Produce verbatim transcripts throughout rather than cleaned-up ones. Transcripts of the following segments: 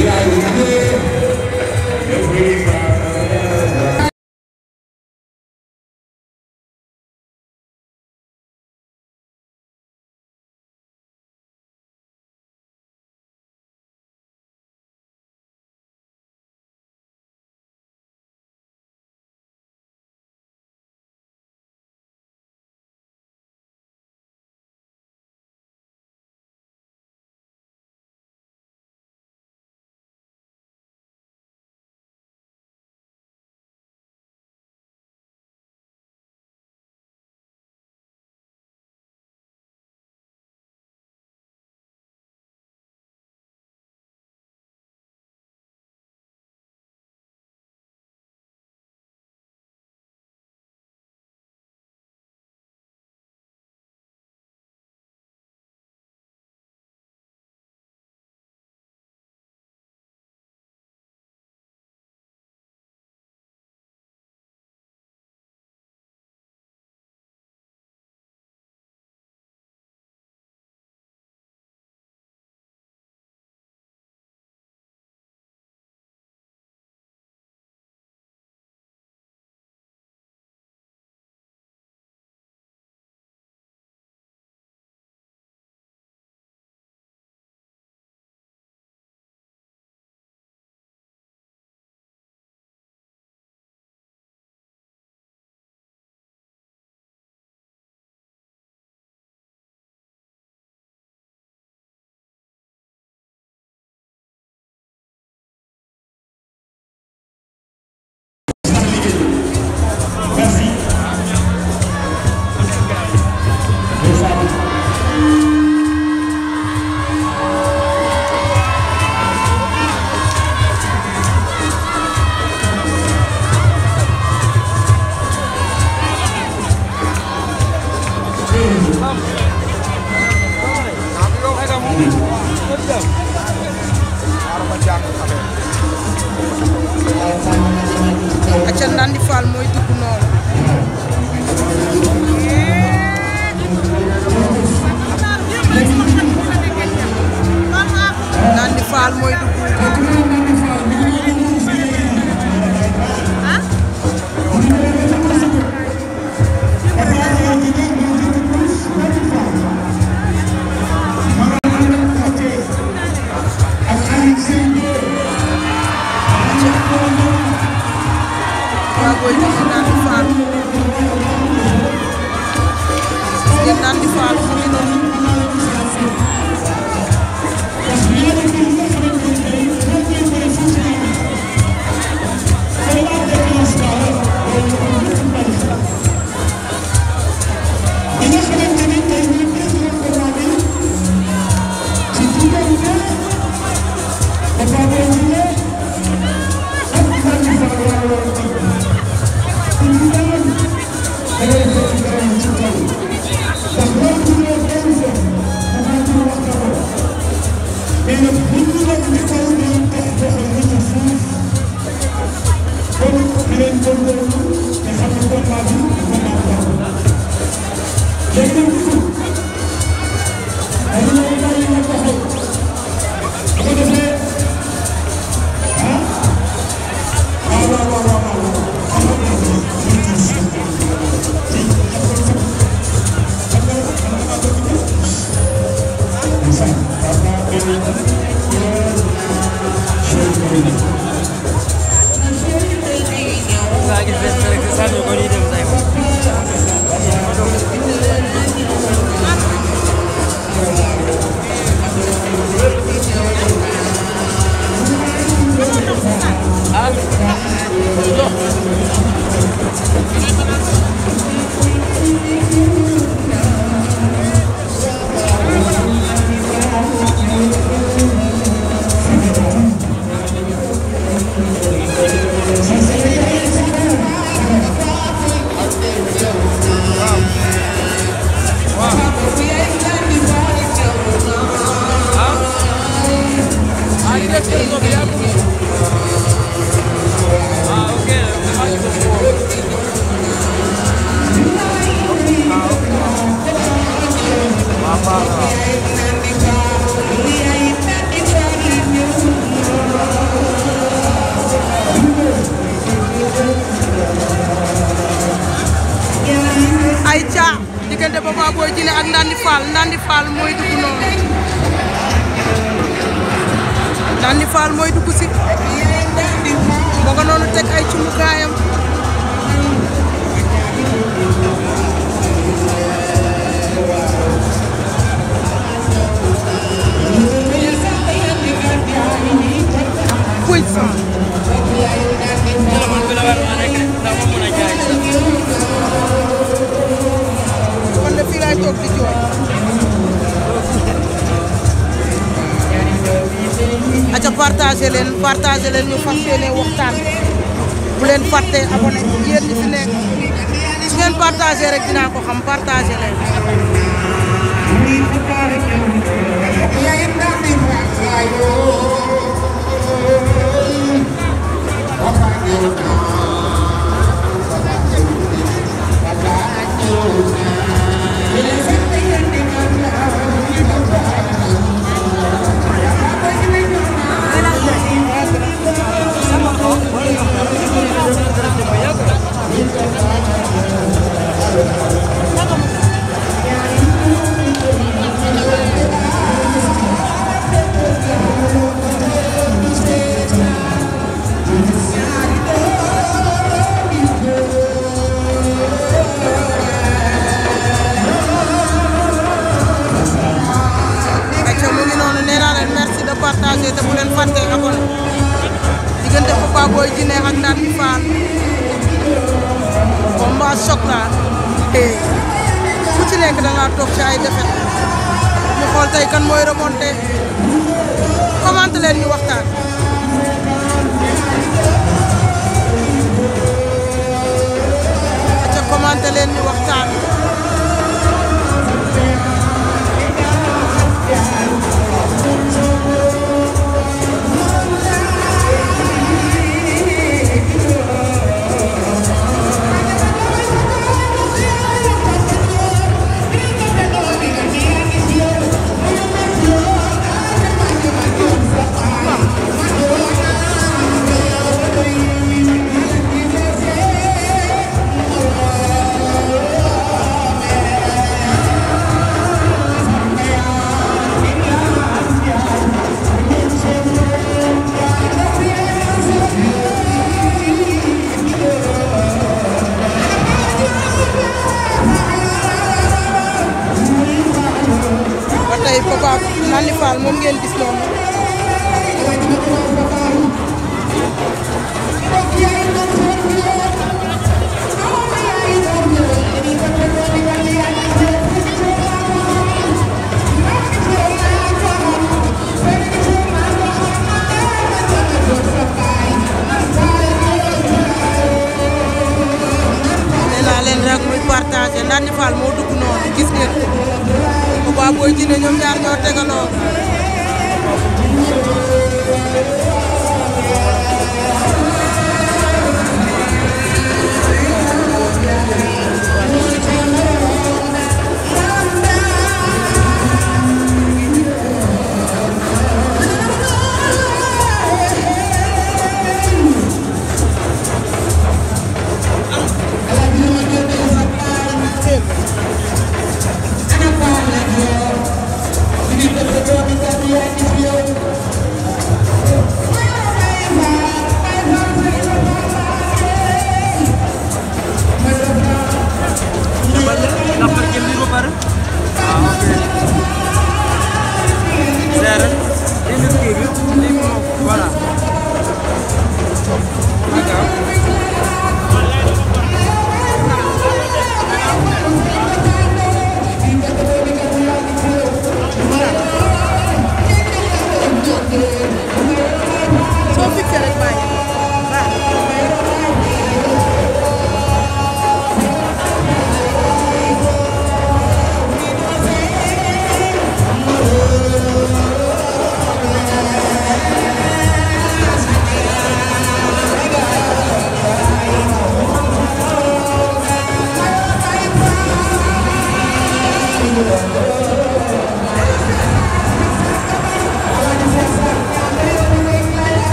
acca Ndandi Fall mooy dugg noonu. Ndandi Fall mooy dugg. Ndandi Fall mu ngi noonu. Ndiol mooy dugg si moo nga noonu teg ay cumukaayam puy sa kon de fii laay toog di jooy aca partagé leen partagé leen ñu fas yéene waxtaan bu leen fàtte abonné yéen ñi fi nekk su ngeen partagé rek dinaa ko xam partagé leen partagé te bu leen fàtte abonné diggante Papa Boy Djiné ak Ndandi Fall combat choc la ku ci nekk da nga toog ci ay défaite ñu xool tey kan mooy remonté commenté leen ñu waxtaan aca commenté leen ñu waxtaan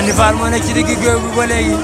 Nandi Fall moo nekk ci digg géew bi ba léegi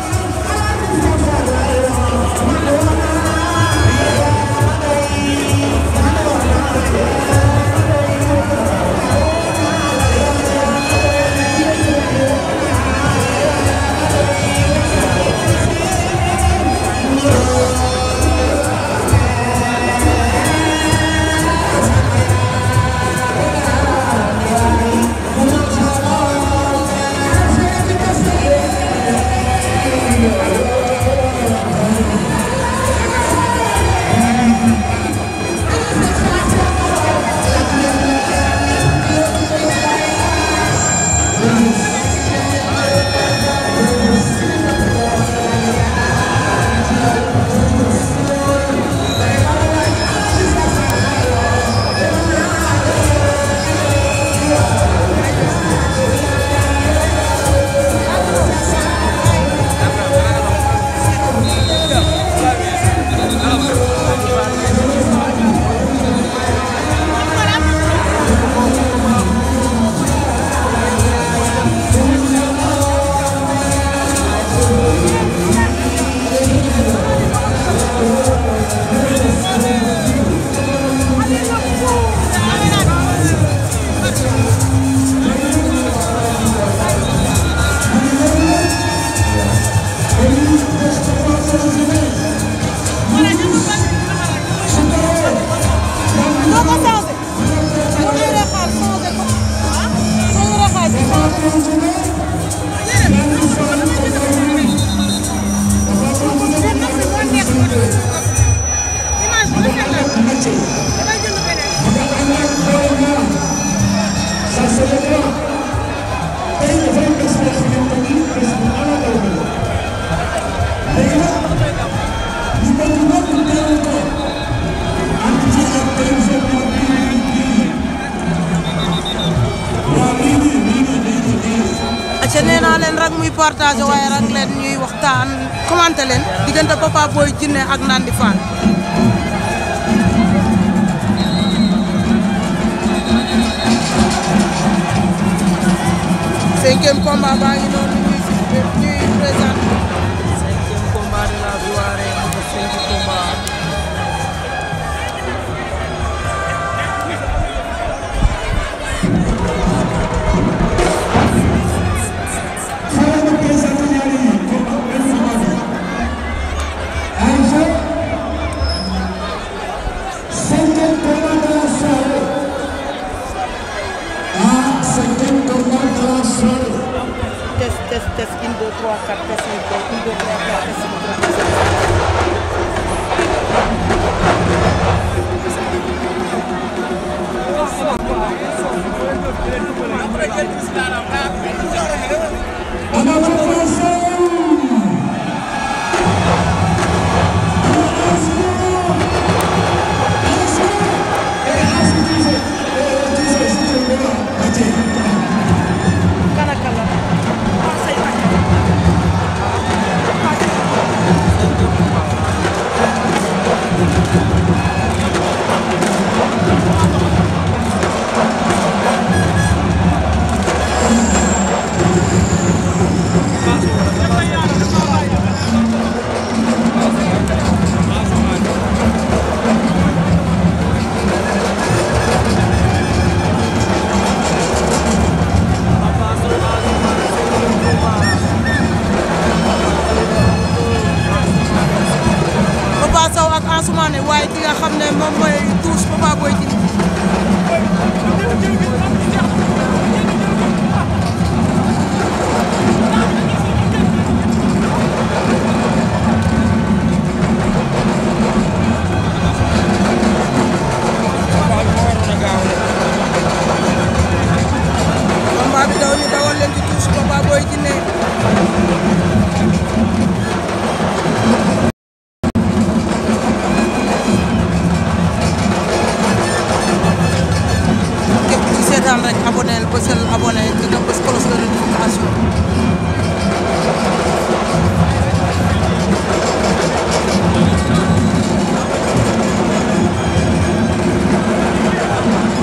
ca nee naa leen rek muy partage waaye rek leen ñuy waxtaan commenté leen diggante Papa Boy Djiné ak Nandi Fall cinquième combat baa ngi noonu ñuy ñuy présenté cinquième combat de la soirée entre cinq combats test test test un deux trois quatre test un deux trois quatre test Ansoumana waaye ki nga xam ne moom mooy tous Papa Boy Djiné combat bi daw ñu dawal leen ci tous Papa Boy Djiné rek abonné bësal abonné nga bës cloche de notification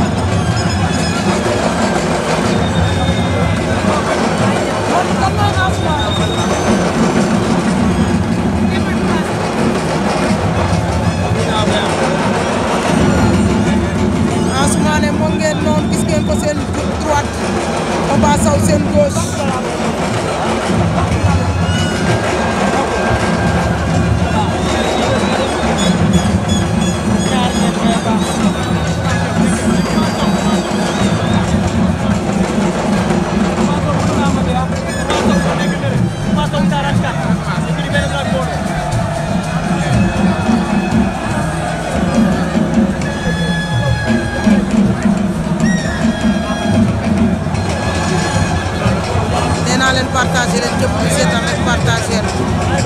Kan partagé leen képp ku seetaan rek partagé leen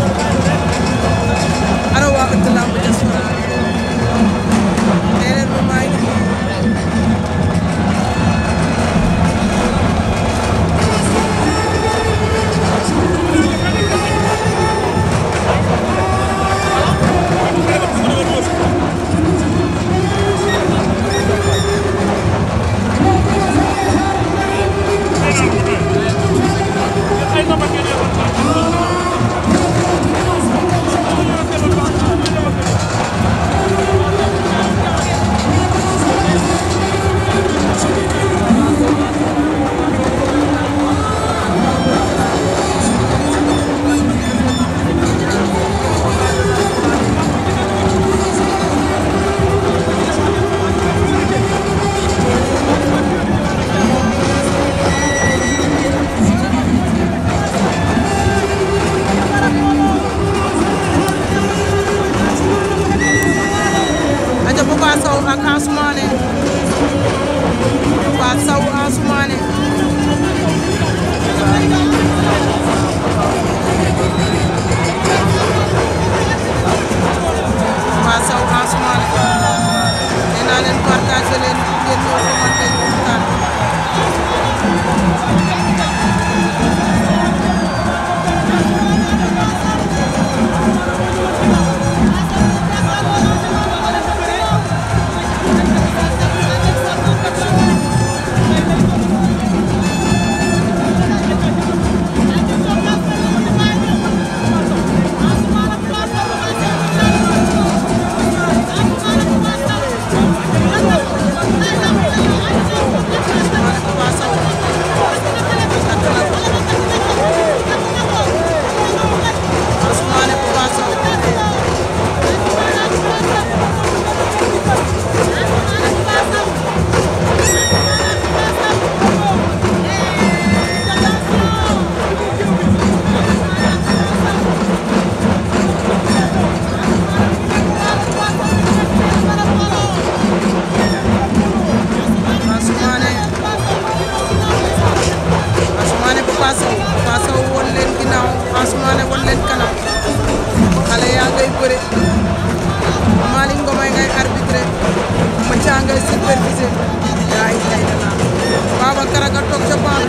ana waa ëtt lamb diaspora nee leen ma maa ngi Papa Sow ak Ansoumane Papa Sow Ansoumane Papa Sow Ansoumane nee naa leen partagé leen ngeen ñëw commenté ñu waxtaan Papa Sow won leen ginnaaw Ansoumane won leen kanam xale yaa ngay bëre Malick Ngomay ngay arbitré Mathia ngay supervisé yaay tay dana Babacar nga toog ca banc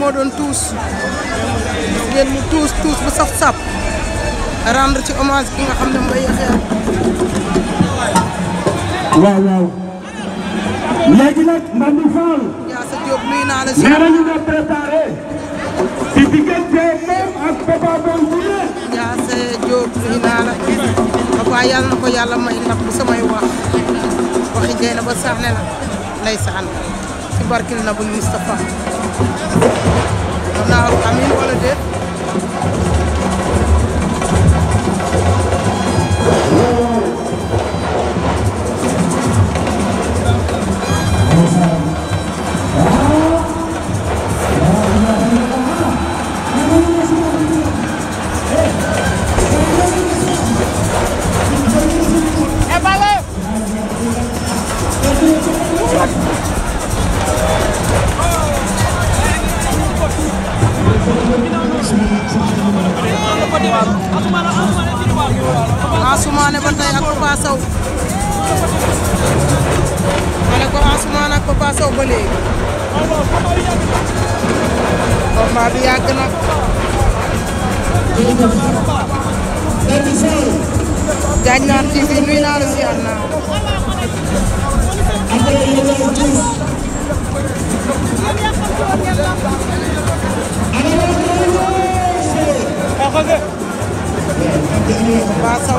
moo doon tuus ngeen mu tuus tuus bu saf sap rendre ci hommage ki nga xam ne Mbaye Xeer. waaw waaw léegi nag Mame Fall. Yaasa Diop nuyu naa la si. nee nañu nga préparé ci diggante moom ak Papa Boy Djiné. Yaasa Diop nuyu naa la papa yàlla na ko yàlla may ndax bu samay wax waxi Dieyna ba saxne la ndeysaan ci barkil na bul Moustapha naa amin wala déet. Ansoumana ba tey ak Papa Sow ma ne ko Ansoumana ak Papa Sow ba léegi combat bi yàgg na. Diagne T V nuyu naa la ziar naa Papa Sow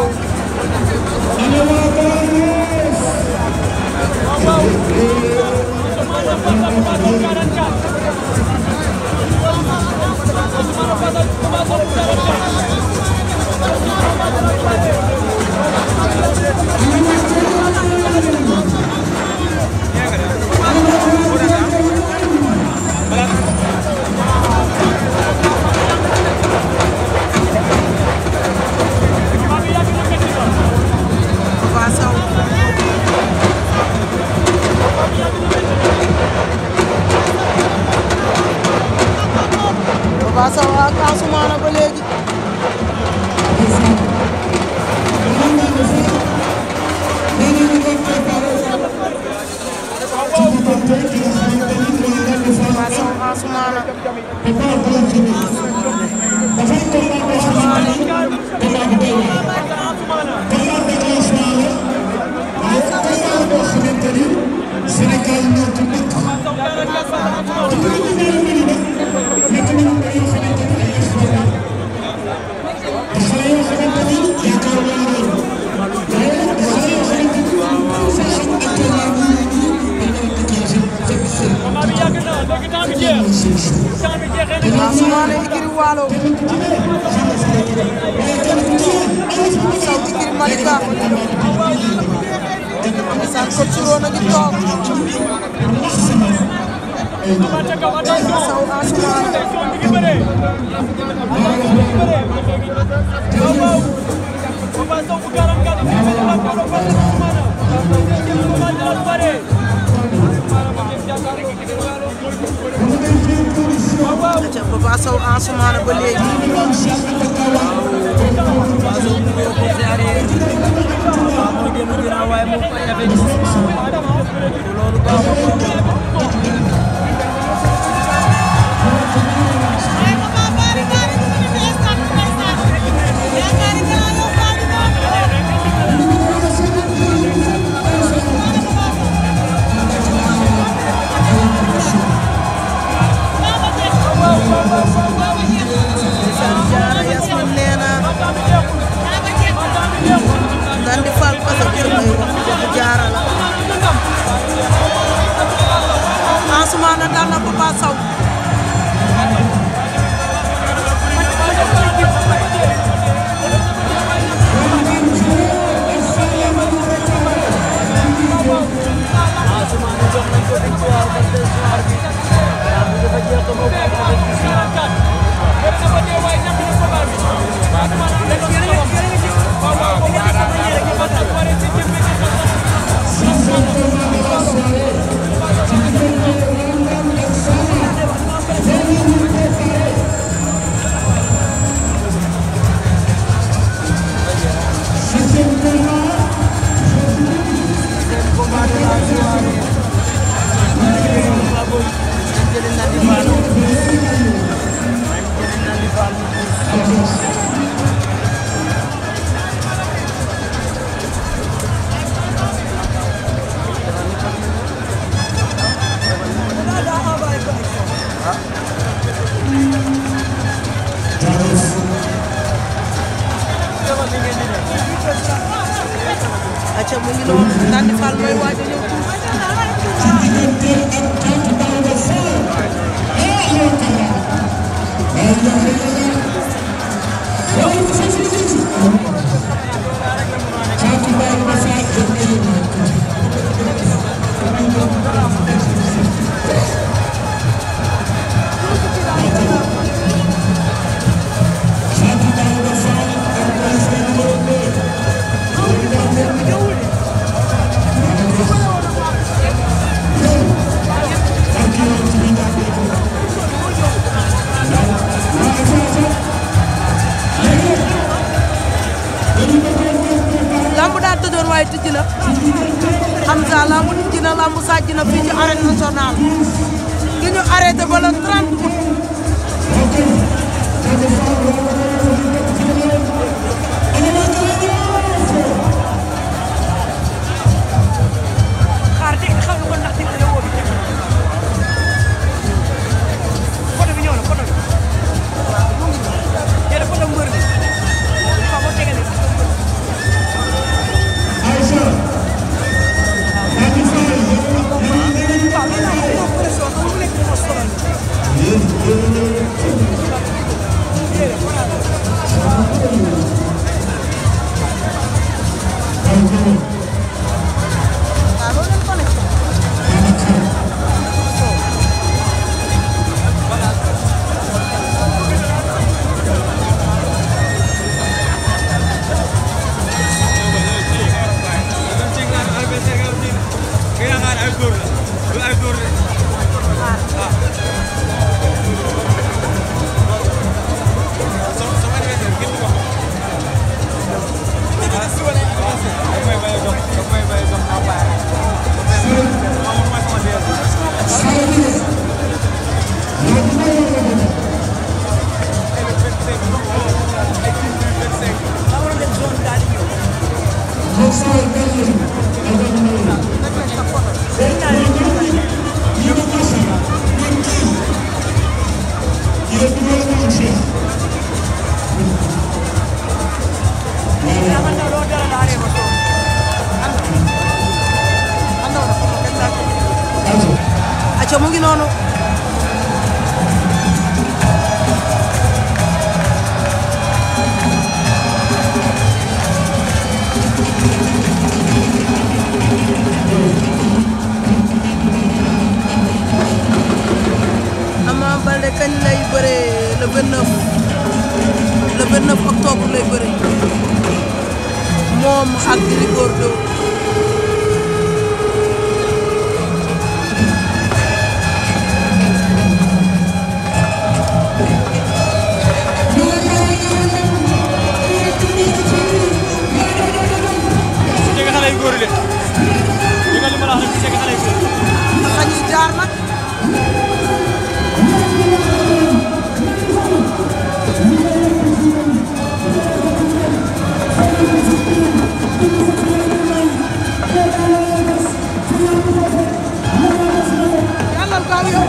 Papa Sow ak Ansoumana ba léegi Papa Sow Ansoumana Ansoumana ikiri Waalo Sow ikiri Malika san ko curoona gi toog Sow Ansoumana Papa Sow Ansoumana ba léegi Dandi Fall parce que may wax jaara la acca mu ngi noonu Ndandi Fall mooy waaj a ñëw lambu daa tëjoon waaye tijji na Hamza lambu tijji na lambu sàjj na fii ci arène nationale gi ñu arrêté ba le trente août xaar dégg xam nga ndax dégg la woo bi photo bi ñëw na photo bi jël photo mbër bi waaw boo tegee acca mu ngi noonu Ama Baldé kañ lay bëree le vingt-neuf le vingt-neuf octobre lay bëree moom ak Gris Bordeaux jaar nag yàlla gaaw yow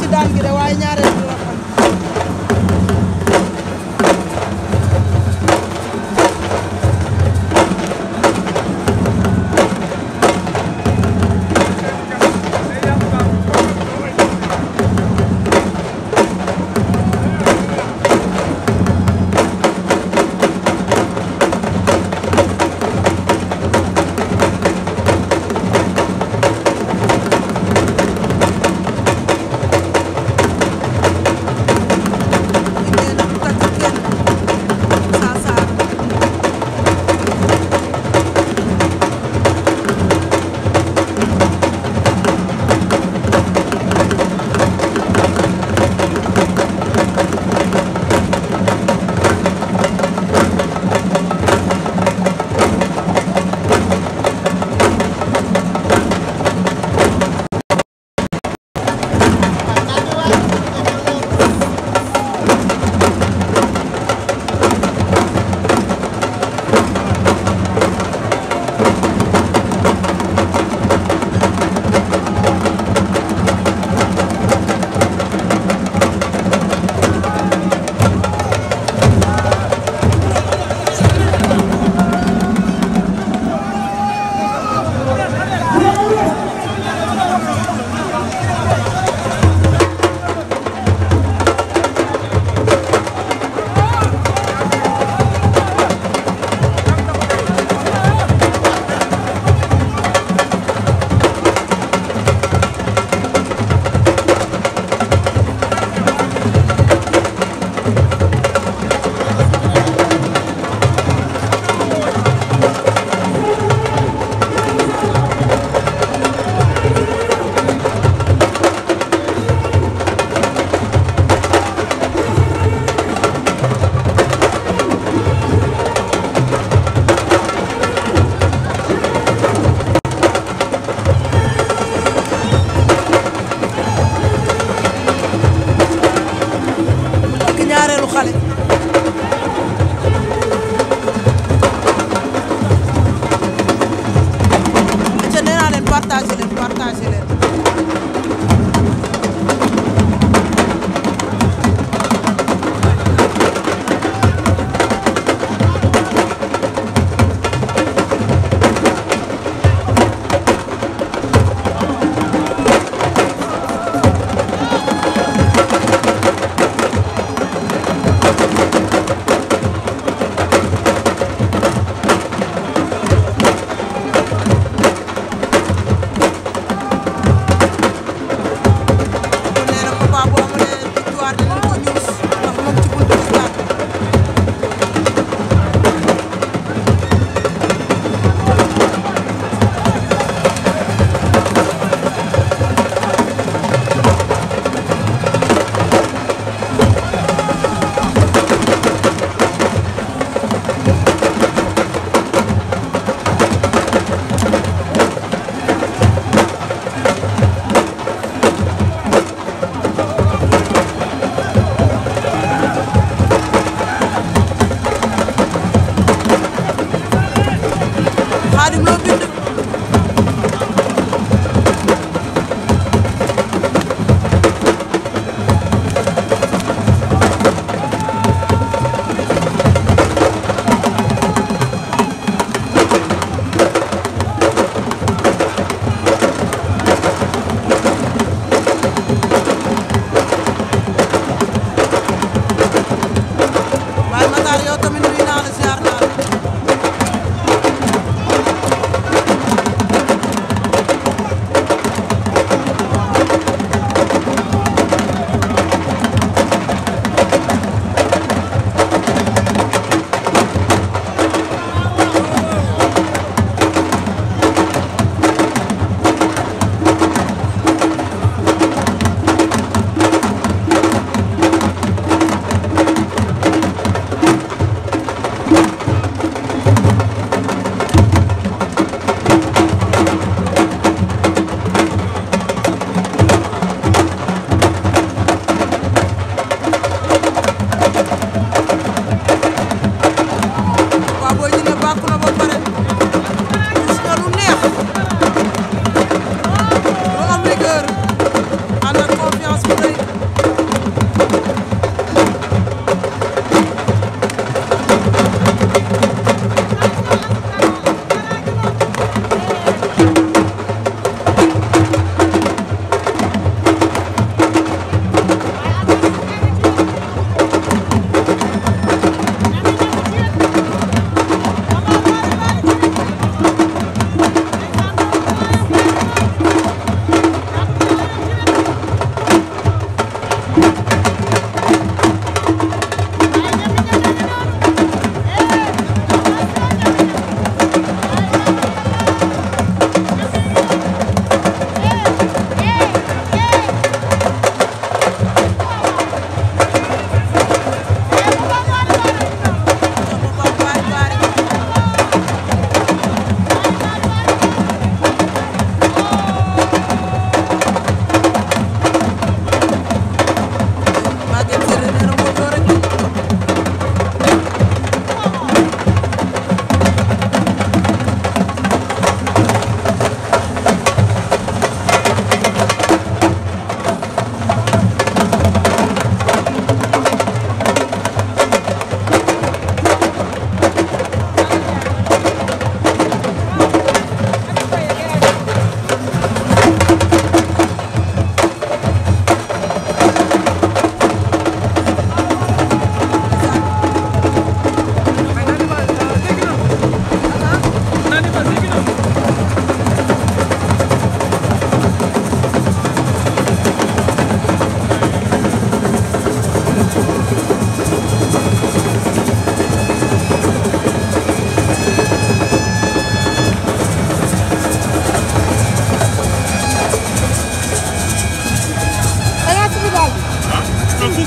daan gi de waaye ñaareel bi wax am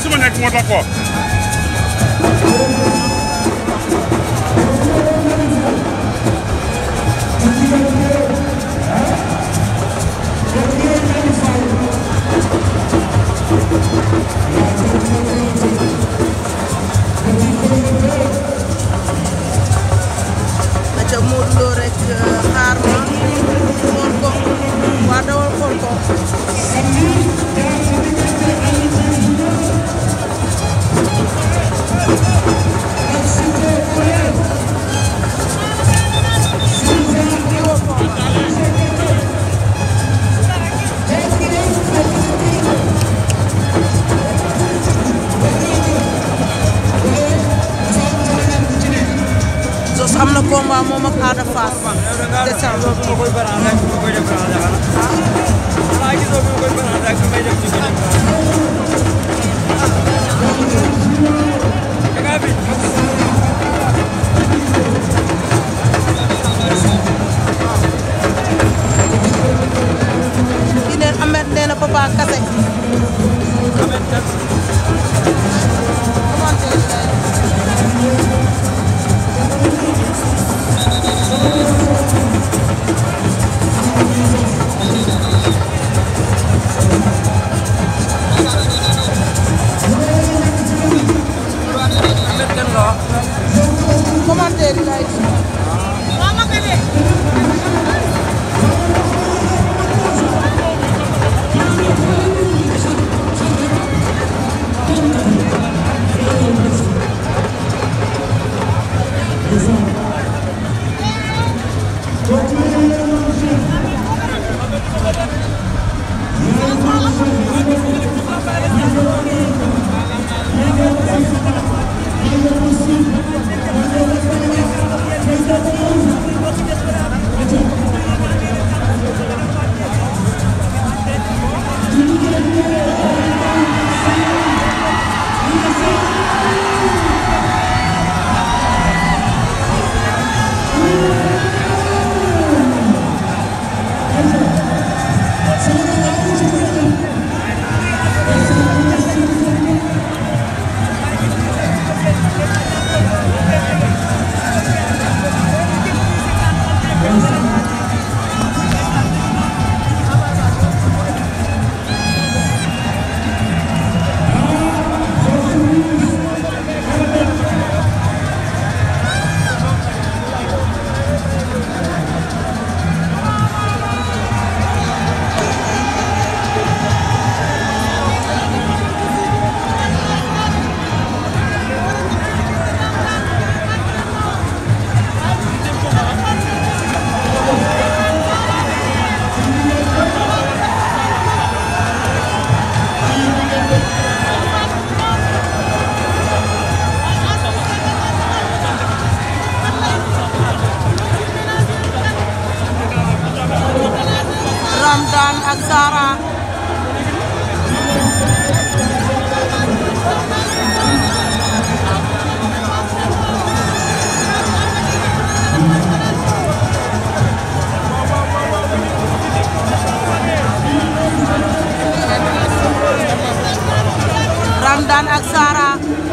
musuma nekk moo tax ko aca Modou Lo rek xaar ma xool ko waa dawal xool ko Zoss am na combat moom ak Ada Fass décembre ki neen Ahmed nee na Papa Kassé commentaire yi lay Ramdan ak Zara Ramdan ak Zara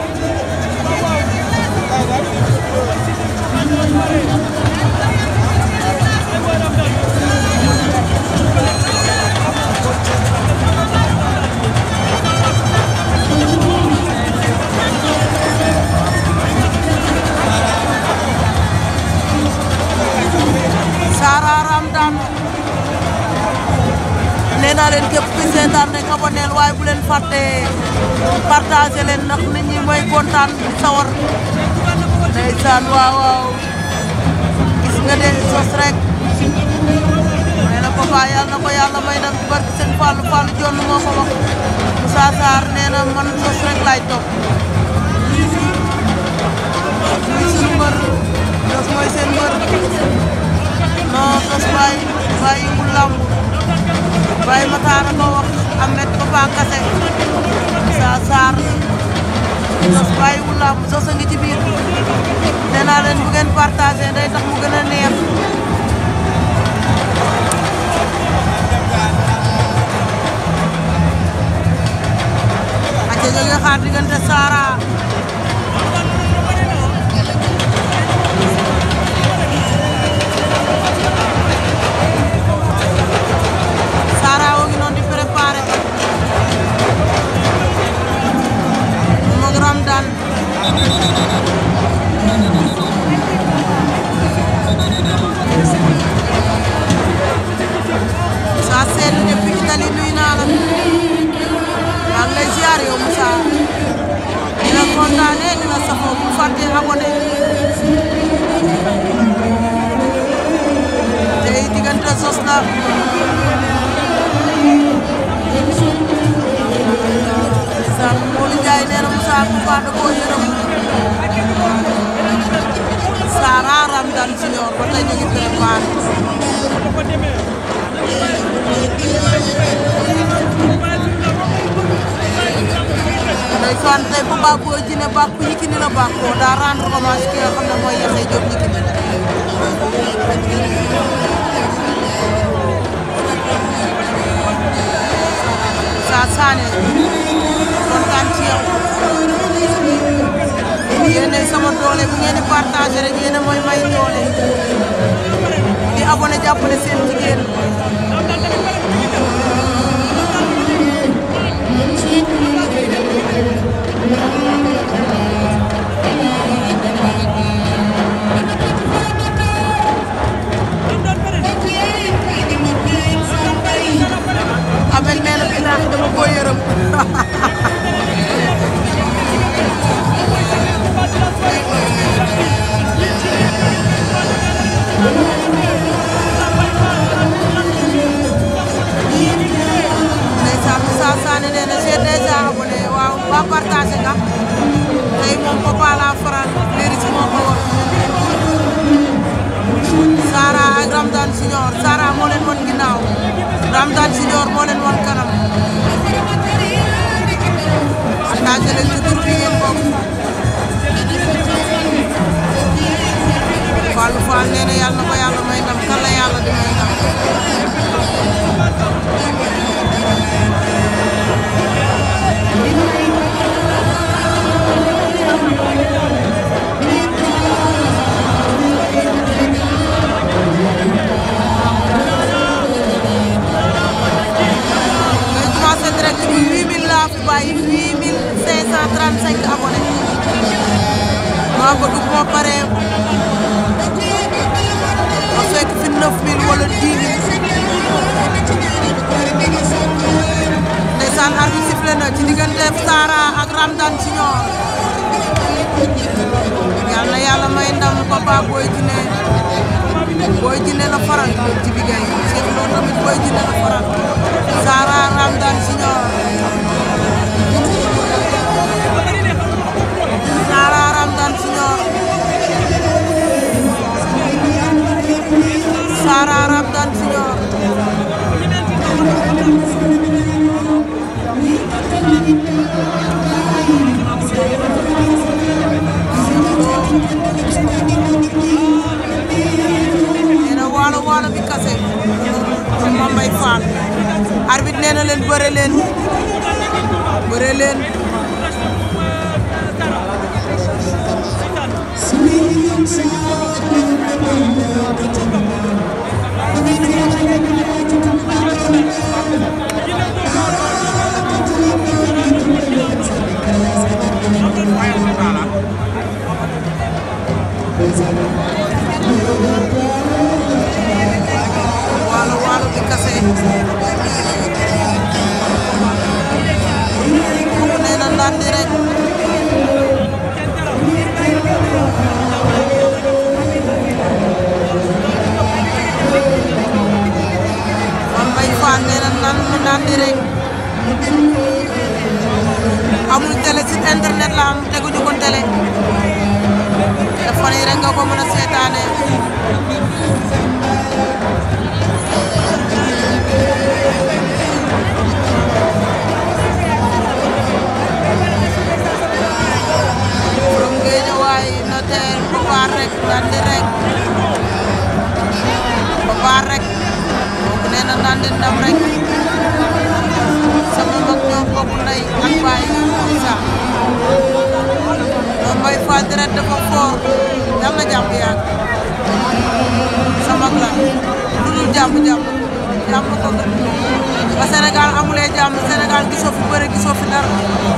Zara Ramdan nee naa leen képp ku seetaan rek aboneel waaye bu leen fàtte partager leen ndax nit ñi mooy kontaan sawar ndeysaan waaw waaw gis nga de Zoss rek nee na Papa yàlla na ko yàlla may dem ci barke seen Fallou Fallou Jonn moo ko wax Moussa Sarr nee na man Zoss rek laay topp mooy seen mbër Zoss mooy seen mbër non Zoss bàyyi bàyyi mu lamb bàyyi Matara ko wax Ahmed Papa Kassé Moussa Sarr Zoss bàyyi mu lamb Zoss a ngi ci biir nee naa leen bu ngeen partagé day tax mu gën a neex aca jóge xaar diggante Sara Sara woo ngi noonu di préparé moog Ramdan Moussa Sène depuis Italie nuyu naa la maa ngi lay ziar yow Moussa di la kontaane di la safoo bu fàtte abonné tey diggante sos la sa Modou Ndiaye nee na Moussa bu baax da koo yërëm Sara Ramdan Junior ba tey ñu ngi préparé ndeysaan tey bu bàkkoo Jine bàkku Yékini la bàkkoo daa rendre hommage ki nga xam ne mooy Yaxya Diop Yékini Sa Sané kontaan ci yow yéene sama doole bu ngeen di partagé rek yéene mooy may doole di abonné jàppale seen jigéen Abel nee na bilaahi dama ko yërëm ndeysaan Moussa Sané nee na j'ai déjà abonné waaw waa partagé nga tey moom Papa la faral léegi ci moo ko war Sara ak Ramdan Junior Sara moo leen won ginnaaw Ramdan Junior moo leen won kanam partagé leen ci groupe yi ngeen bokk Fallou Fall nee na yàlla na ko yàlla may ndam kan la yàlla di may ndam direct bi huit mille laa fi bàyyi huit mille cinq cent trente-cinq abonnés maa bëgg bu ma paree ma fekk fi neuf mille wala dix mille ndeysaan arbitre sifflé na ci diggante Sara ak Ramdan Junior yàlla na yàlla may ndam Papa Boy Djiné Boy Djiné la faral ci bi gay Cheikh Lo tamit Boy Djiné la faral Sara Ramdan Junior Sara Ramdan Junior Sara Ramdan Junior neena waalo waalo bi kase Mame Mbaye Fall arbitre nee na leen bëre leen bëre leen waalo waalo bi kase nee na ndandi rek Mame Mbaye Fall nee na nan ndandi rek amul télé ci internet la am teguñu ko télé téléphone yi rek nga ko mën a seetaane borom Géejawaay notaire Papa rek ndandi rek Papa rek moom nee na ndandi ndam rek sama mag ñoo bokk ndey ak baay Moussa daal gisoo fi bëre gisoo fi dara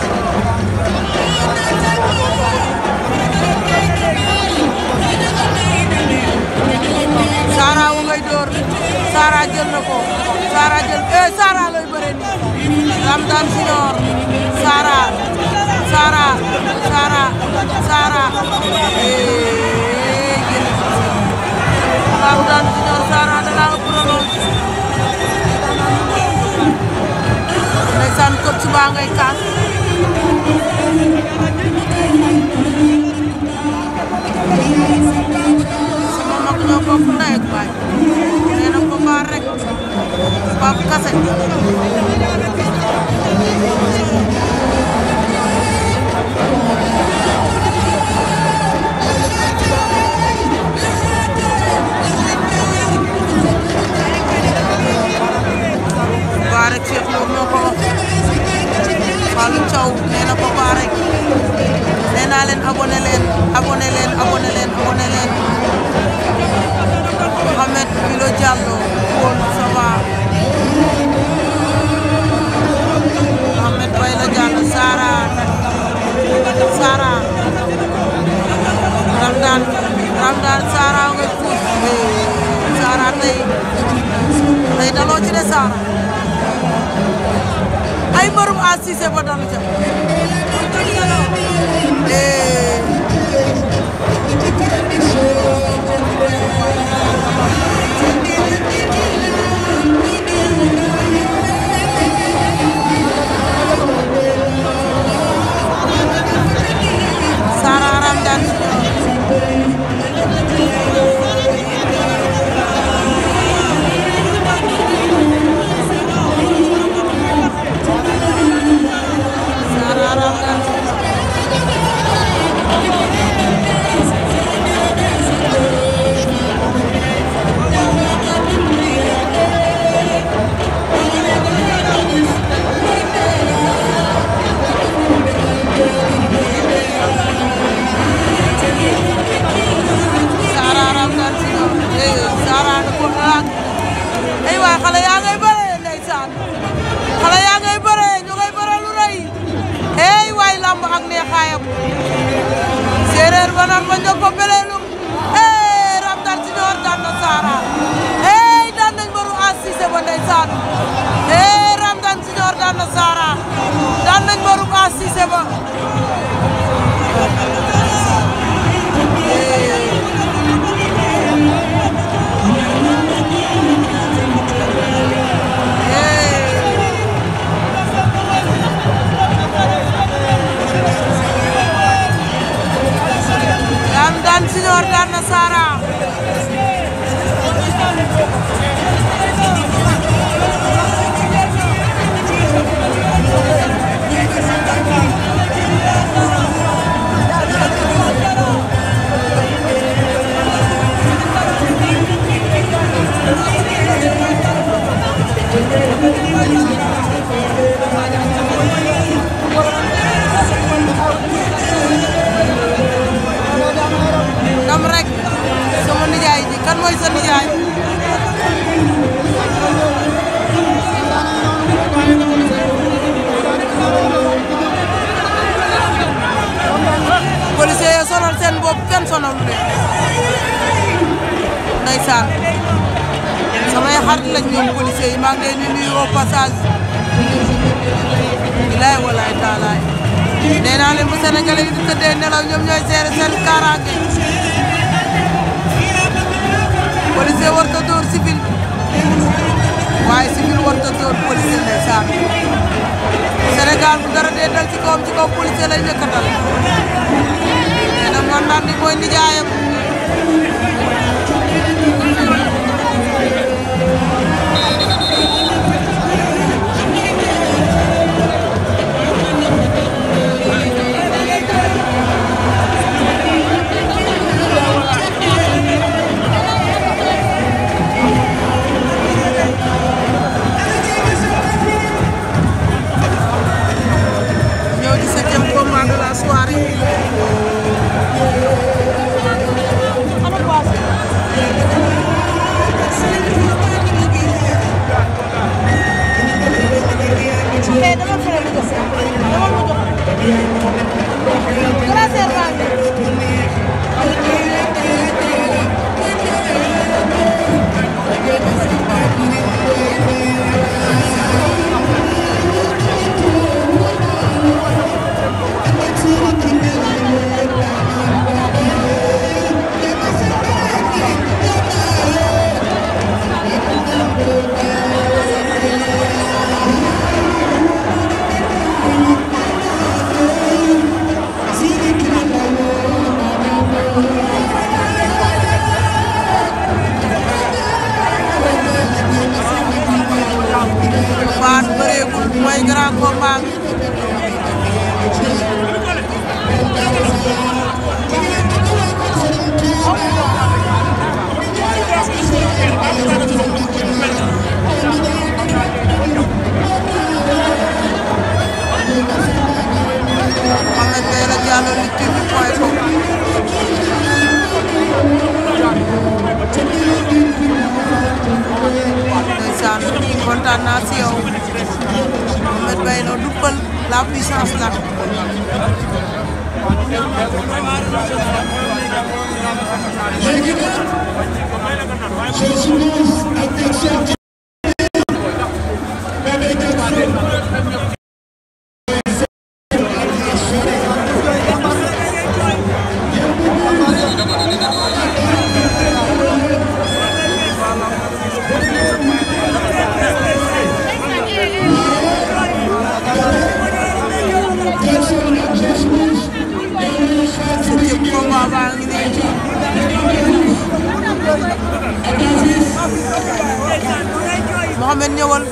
Sara wa ngay door Sara jël na ko Sara jël eh Sara lay bëre ni Ramdan Junior Sara Sara Sara Sara eh Ramdan Junior Sara da la ëpp relance ndeysaan coach ba ngay kaas sama mag ñoo bokk ndey ak baay nee na ko baar rek Pape Kassé baar rek Cheikh Lo moo ko wax Fallou Thiaw nee na ko baar rek nee naa leen abonné leen abonné leen abonné leen abonné leen Mohamed Bilo Diallo Paul Sava Mohamed Bayla Diallo Sara Sara Ramdan Ramdan Sara nga puus Sara tey tey daloo ci de Sara ay mbërum a Cissé ba dalu ca Sara Ramdan Sara Ramdan ay waay xale yaa ngay bëre ndeysaan xale yaa ngay bëre ñu ngay bëre lu rëy hey waay lamb ak neexaayam séeréer ba naan ma njëkk ko belelum hey Ramdan Junior daan na Sara hey daan nañ mbaru a Cissé ba ndeysaan hey Ramdan Junior daan na Sara daan nañ mbaru a Cissé ba Ramdan Junior daan na Sara dam rek sama nijaay ji kan mooy sa nijaay policier ya sonal seen bopp kenn sonal lu leen ndeysaan samay xarit lañ ñoom policier yi maa ngi leen di nuyu au passage bilaay walaay taalaay nee naa leen bu Sénégalais yi di tëddee nelaw ñoom ñooy seere seen kaaraange policier war ta dóor civil waaye civil war ta dóor policier ndeysaan Sénégal bu dara dee dal ci kawam ci kaw policier lay njëkk a dal nee na man naan ni mooy nijaayam soirée. mooy grand combat Mohamed Bella Diallo Lutte T V point com ndeysaan kontaan naa si yow Mohamed Bella no duppal la puissance la Mohamed ñëwal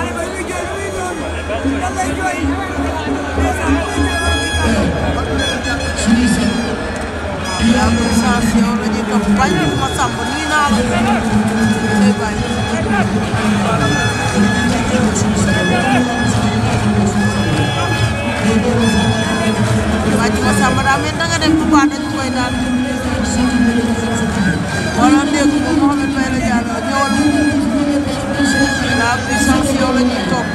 la puissance yow la ñuy topp bañ ma sàmm nii naa la tey bañ wàcc ma sàmm daa mel da nga dem bu baax dañ koy daal wala dégg ko Mohamed Bella Diallo ñëwal la puissance yow la ñuy topp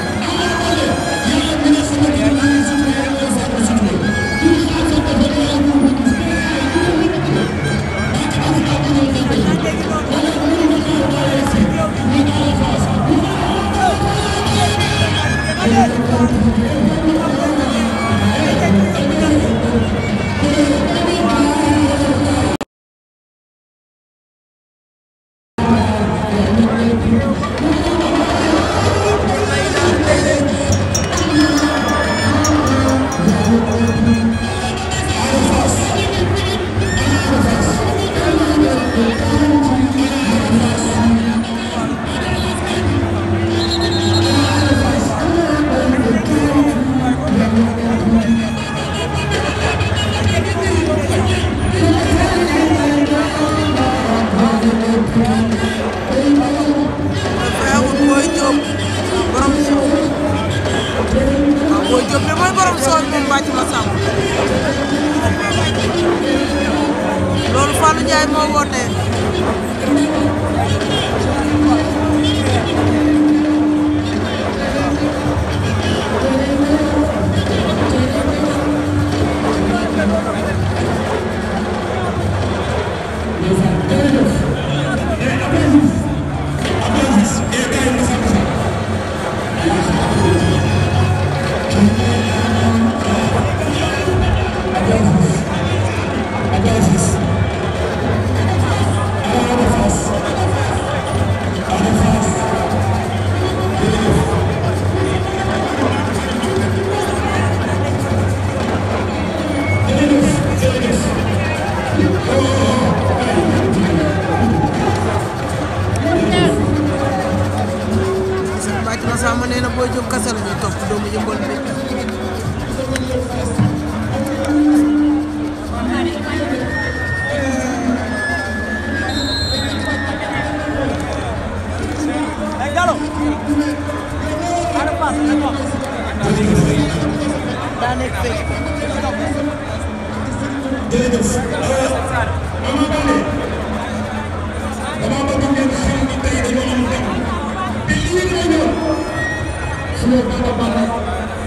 loolu Fallou Ndiaye moo woote sama nee na Boy Diop kese la ñuy topp doomu yëmbal bi daa nekk fekk Thank you.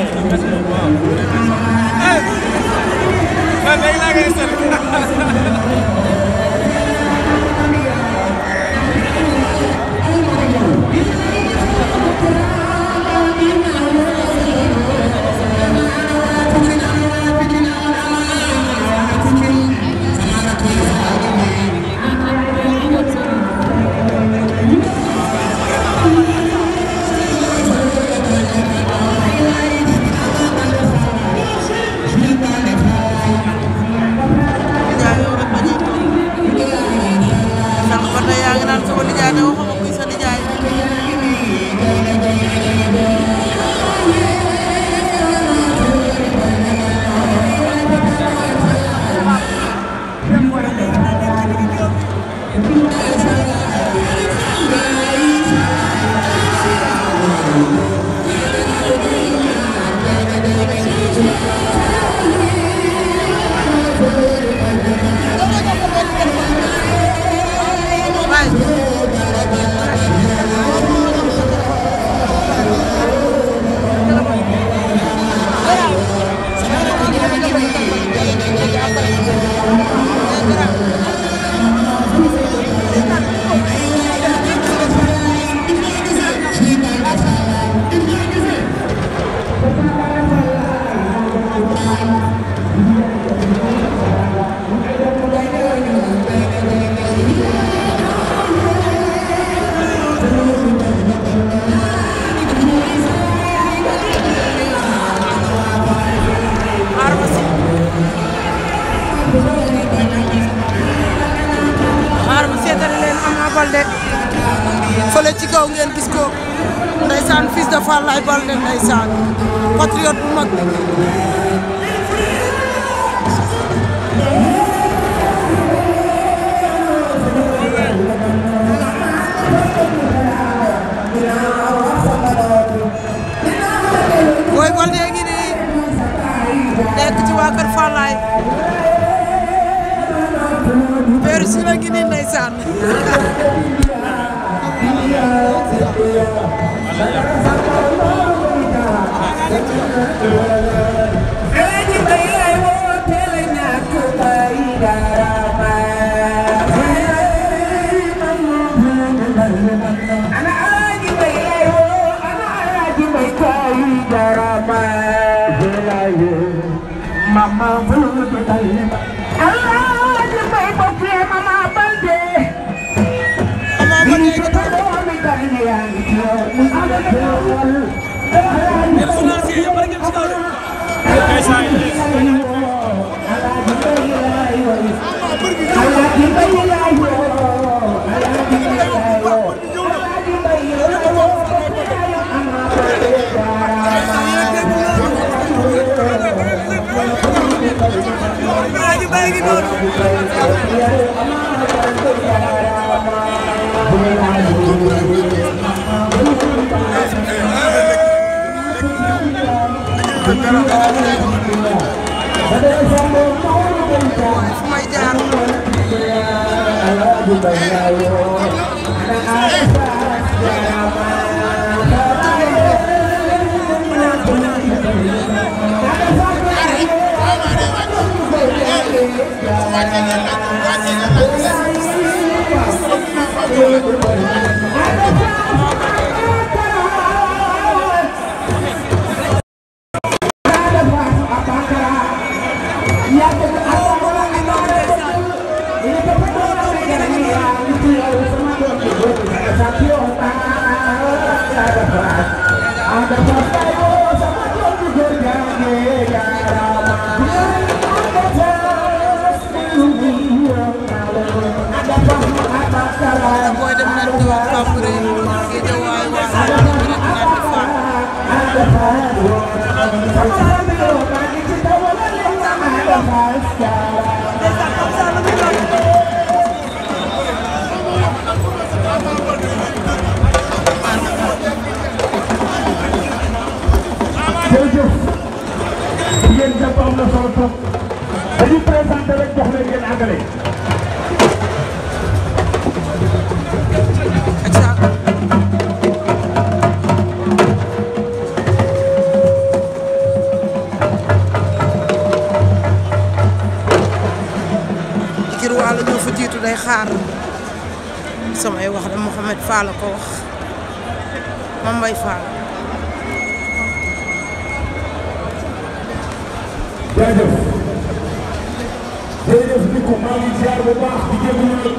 fële ci kaw ngeen gis ko ndeysaan fils de Falaye Baldé ndeysaan patriote bu mag Boy Baldé ngi nii nekk ci waa kër Falaye Père si la ngi nii ndeysaan Mama Baldé Allah di may bokk Mama Baldé Mama Baldé dañuy présenté rek jox leen ngeen àggale. day xaar samay wax de Mouhamed Fall ko wax Mame Mbaye Fall. jaajëf jërëjëf ni ko maa ngi ziar bu baax di jégalu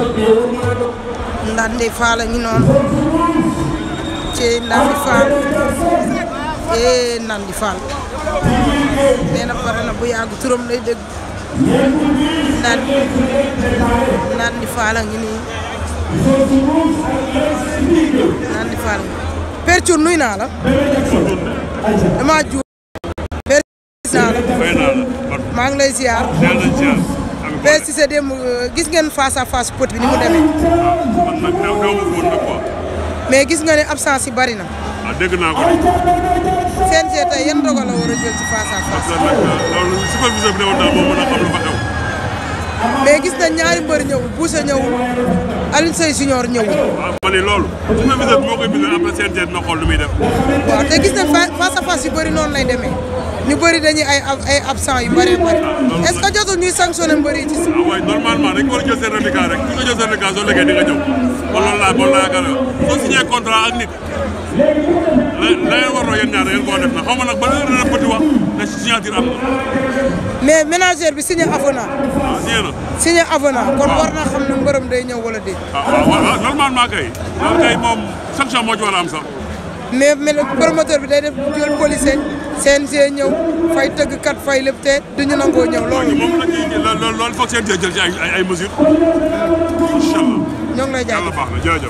Ndandi Fall a ngi noonu ci Ndandi Fall eh Ndandi Fall nee na pare na bu yàgg turam lay dégg Ndandi Ndandi Fall a ngi nii Ndandi Fall Père Thioune nuyu naa la dama ju Père naa la maa ngi lay ziar Père Cissé dem gis ngeen face à face pot bi ni mu demee mais gis nga ne absence yi bari na. ah dégg naa ko de. C N G tey yan dogal la war a jël ci face à face. parce que nag loolu superviseur bi ne woon daal moo mën a xam lu fa xew. mais gis nañ ñaari mbër ñëwul Boucher ñëwul Alioune Seye Junior ñëwul. waaw ma ne loolu superviseur bi moo koy bindal après C N G dina xool lu muy def. waaw te gis nañ face à face yu bëri noonu lay demee ñu bëri dañuy ay ay absent yu bëree bëri est-ce que jotul ñuy sanctionné mbër yi ci si. waaw waaye normalement dañ ko war a jël seen syndicat rek su ko jël syndicat soo liggéey di nga ñëw kon loolu laa loolu laa yaakaar soo signé contrat ak nit la la ngeen warloo yéen ñaar da ngeen koo def na xaw ma nag ba léegi dana bëti wax ne signature am na. mais ménagère bi signé avenant. waaw signé na. signé avenant kon war naa xam ne mbërëm day ñëw wala déet. waaw waaw normalement kay. loolu kay moom sanction moo ci war a am sax. mais mais promoteur bi day def jël policier C N G ñëw fay tëggkat fay lépp te duñu nangoo ñëw loolu. moom la ñuy loolu loolu foog C N G jël ci ay ay mesures. incha allah. ñoo ngi lay jaajëf yàlla baax na jërëjëf.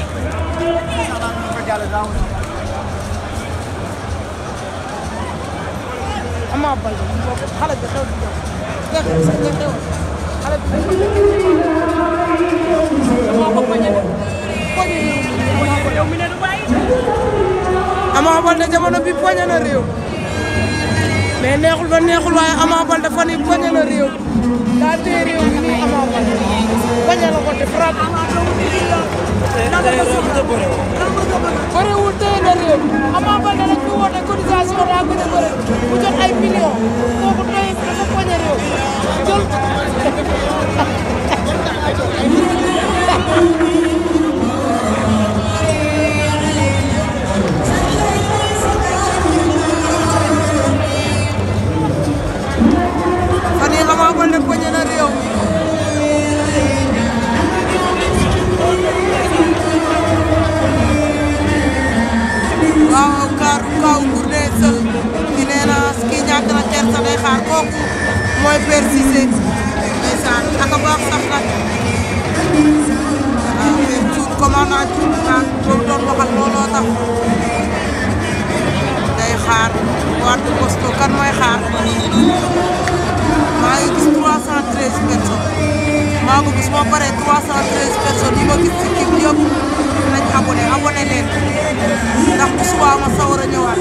Ama Baldé xale bi xew xew xale bi Ama Baldé jamono bi poñe na réew mais neexul ba neexul waaye Ama Baldé fan yi poñe na réew daa téye réew mi nii Ama Baldé poñe la ko te frappe bëriwul téye na réew Ama Baldé nag ñu woote cotisation daa gën a bëri mu jot ay millions kooku tey dafa poñe réew jël fan yii Ama Baldé poñe na réew waaw kaaru kaw Gourdin Seul ki nee na kii ñàkk na kersa day xaar kooku mooy Père Cissé ndeysaan ak a baax sax nag waaw Père Thioune commandant Thioune naan boobu doon waxal looloo tax day xaar wàllu posto kan mooy xaar maa ngi gis trois cent treize personnes maa ngi gis moo paree trois cent treize personnes yi ma gis ci kii bi yëpp nañ abonné abonné leen ndax bu subaa ma sawar a ñëwaat.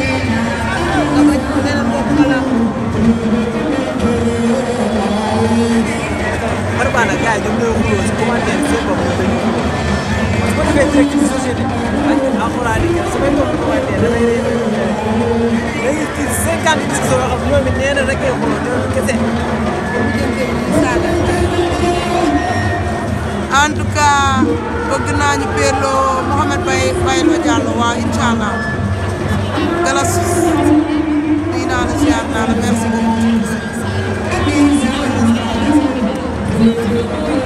Dama xoolaat yi su may toog commenté damay rey dañuy tiit cinquante discours yoo xam ñoom it nee na rek ngay xool ñoom kese. en tout cas bëgg naa ñu peerloo Mouhamed Baye Baye Lo Diallo waaw incha allah galas nuyu naa la ziar naa la merci beaucoup.